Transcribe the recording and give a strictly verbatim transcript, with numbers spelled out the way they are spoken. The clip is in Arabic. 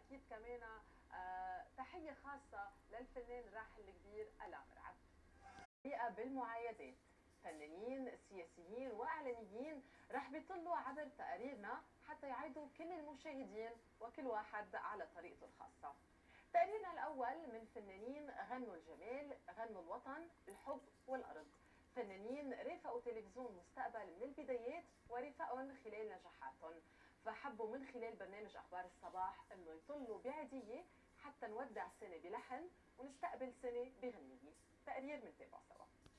واكيد كمان آه، تحيه خاصه للفنان الراحل الكبير آلاء مرعب. بالمعايدات فنانين سياسيين واعلاميين رح بيطلوا عبر تقاريرنا حتى يعيدوا كل المشاهدين وكل واحد على طريقته الخاصه. تقريرنا الاول من فنانين غنوا الجمال، غنوا الوطن، الحب والارض. فنانين رافقوا تلفزيون مستقبل من البدايات ورافقهم خلال نجاحاتهم، فحبوا من خلال برنامج اخبار الصباح انه يطلوا بعيديه حتى نودع سنه بلحن ونستقبل سنه بغنيه. تقرير منتابعه سوا.